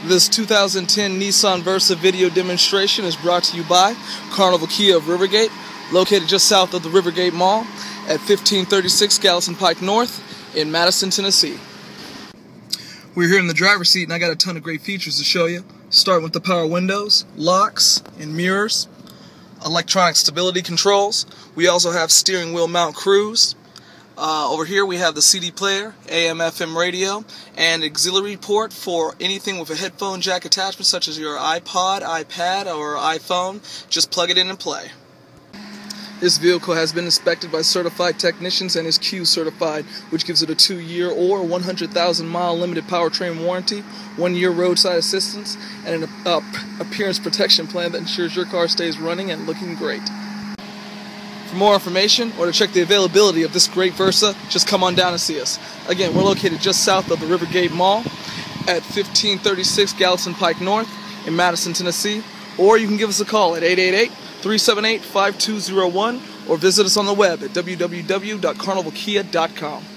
This 2010 Nissan Versa video demonstration is brought to you by Carnival Kia of Rivergate, located just south of the Rivergate Mall at 1536 Gallatin Pike North in Madison, Tennessee. We're here in the driver's seat and I got a ton of great features to show you. Starting with the power windows, locks, and mirrors, electronic stability controls. We also have steering wheel mount cruise. Over here we have the CD player, AM/FM radio, and auxiliary port for anything with a headphone jack attachment such as your iPod, iPad, or iPhone. Just plug it in and play. This vehicle has been inspected by certified technicians and is Q certified, which gives it a 2-year or 100,000-mile limited powertrain warranty, 1-year roadside assistance, and an appearance protection plan that ensures your car stays running and looking great. For more information or to check the availability of this great Versa, just come on down and see us. Again, we're located just south of the Rivergate Mall at 1536 Gallatin Pike North in Madison, Tennessee, or you can give us a call at 888-378-5201 or visit us on the web at www.carnivalkia.com.